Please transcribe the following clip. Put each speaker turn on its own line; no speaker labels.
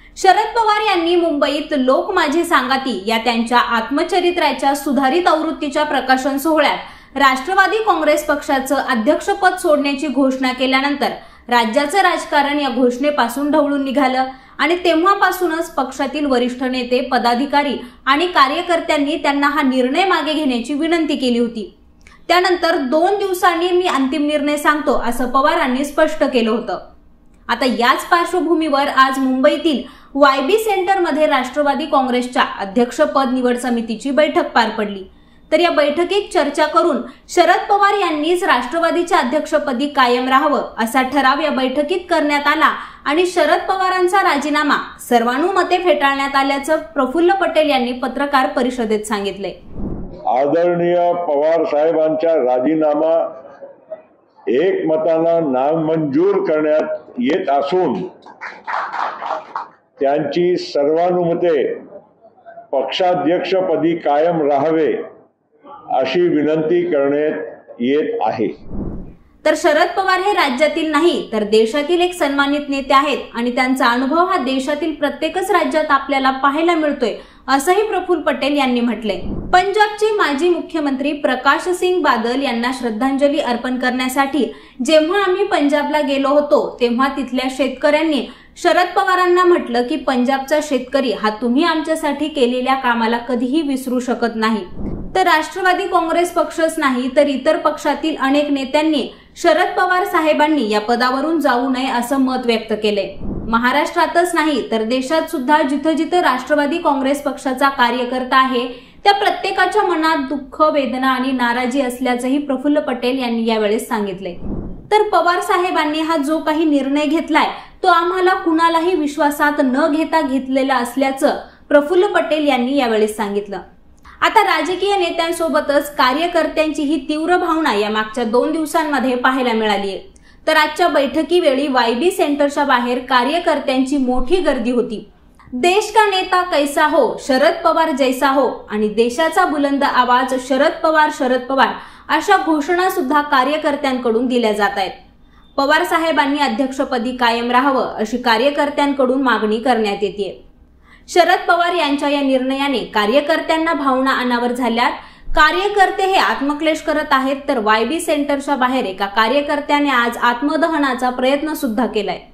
शरद पवार यांनी मुंबईत लोक माझे सांगाती या त्यांच्या आत्मचरित्राच्या सुधारित आवृत्तीच्या प्रकाशन सोहळ्यात राष्ट्रवादी काँग्रेस पक्षाचं अध्यक्षपद सोडण्याची घोषणा केल्यानंतर राज्याचं राजकारण या घोषणेपासून ढवळून निघालं आणि तेव्हापासूनच पक्षातील वरिष्ठ नेते, पदाधिकारी आणि कार्यकर्त्यांनी त्यांना हा निर्णय मागे घेण्याची विनंती केली होती। त्यानंतर 2 दिवसांनी मी अंतिम निर्णय सांगतो असं पवारांनी स्पष्ट केलं होतं। आता याच पार्श्वभूमीवर आज मुंबईतील YB सेंटरमध्ये राष्ट्रवादी काँग्रेसच्या अध्यक्षपद निवड समितीची बैठक पार पडली। तर या बैठकीत चर्चा करून शरद पवार यांनीच राष्ट्रवादीच्या अध्यक्षपदी कायम राहावं असा ठराव या बैठकीत करण्यात आला आणि शरद पवारांचा राजीनामा सर्वानुमते फेटाळण्यात आल्याचं प्रफुल्ल पटेल यांनी पत्रकार परिषदेत सांगितले।
आदरणीय पवार साहेबांचा राजीनामा एकमतानं नामंजूर करण्यात येत असून त्यांची सर्वानुमते पक्षाध्यक्षपदी कायम राहावे अशी विनंती करण्यात येत आहे।
तर शरद पवार हे राज्यातील नाही तर देशातील एक सन्मानित नेते आहेत आणि त्यांचा अनुभव हा देशातील प्रत्येकच राज्यात आपल्याला पाहायला मिळतोय असंही प्रफुल्ल पटेल यांनी म्हटले। पंजाबचे माजी मुख्यमंत्री प्रकाश सिंग बादल यांना श्रद्धांजली अर्पण करण्यासाठी जेव्हा आम्ही पंजाबला गेलो होतो तेव्हा तिथल्या शेतकऱ्यांनी शरद पवारांना म्हटलं की पंजाबचा शेतकरी हा तुम्ही आमच्यासाठी केलेल्या कामाला कधीही विसरू शकत नाही। तर राष्ट्रवादी काँग्रेस पक्षच नाही तर इतर पक्षातील अनेक नेत्यांनी शरद पवार साहेबांनी या पदावरून जाऊ नये असं मत व्यक्त केले। महाराष्ट्रातच नाही तर देशात सुद्धा जिथं जिथं राष्ट्रवादी काँग्रेस पक्षाचा कार्यकर्ता आहे त्या प्रत्येकाच्या मनात दुःख, वेदना आणि नाराजी असल्याचंही प्रफुल्ल पटेल यांनी यावेळेस सांगितले। तर पवार साहेबांनी हा जो काही निर्णय घेतलाय तो आम्हाला कुणालाही विश्वासात न घेता घेतलेला असल्याचं प्रफुल्ल पटेल यांनी यावेळेस सांगितलं। आता राजकीय नेत्यांसोबतच कार्यकर्त्यांची ही तीव्र भावना या मागच्या 2 दिवसांमध्ये पाहायला मिळाली आहे। तर आजच्या बैठकीवेळी YB सेंटरच्या बाहेर कार्यकर्त्यांची मोठी गर्दी होती। देश का नेता कैसा हो, शरद पवार जैसा हो आणि देशाचा बुलंद आवाज शरद पवार अशा घोषणा सुद्धा कार्यकर्त्यांकडून दिल्या जात आहेत। पवार साहेबांनी अध्यक्षपदी कायम राहावं अशी कार्यकर्त्यांकडून मागणी करण्यात येते। शरद पवार यांच्या या निर्णयाने कार्यकर्त्यांना भावना अनावर झाल्यात। कार्यकर्ते हे आत्मक्लेश करत आहेत तर YB सेंटरच्या बाहेर एका कार्यकर्त्याने आज आत्मदहनाचा प्रयत्न सुद्धा केलाय।